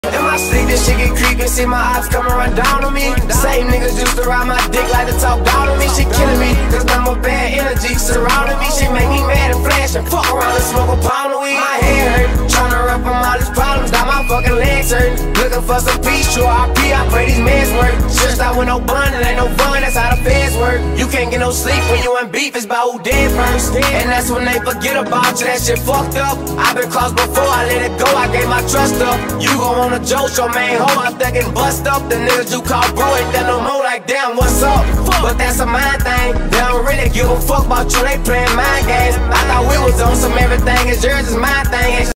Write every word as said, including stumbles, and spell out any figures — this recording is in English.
In my sleep, this shit get creepy, see my ops coming run down on me. Same niggas used to ride my dick like to talk down on me. She killing me, cause I'm a bad energy surrounding me. She make me mad and flash and fuck around and smoke a pound of weed. My head hurt, tryna run from all these problems, now my fucking legs hurt. Looking for some peace, true R P, I pray these meds work. Stressed out with no bun, it ain't no fun, that's how the feds work. You can't get no sleep when you in beef, it's about who dead first. And that's when they forget about you, that shit fucked up. I been crossed before, I let it go, I gave my trust up. You gon' wanna joke, your main hoe, I'm thinking bust up. The niggas you call bro ain't that no more, like damn, what's up? But that's a mind thing, they don't really give a fuck about you, they playing mind games. I thought we was on some everything is yours is my thing.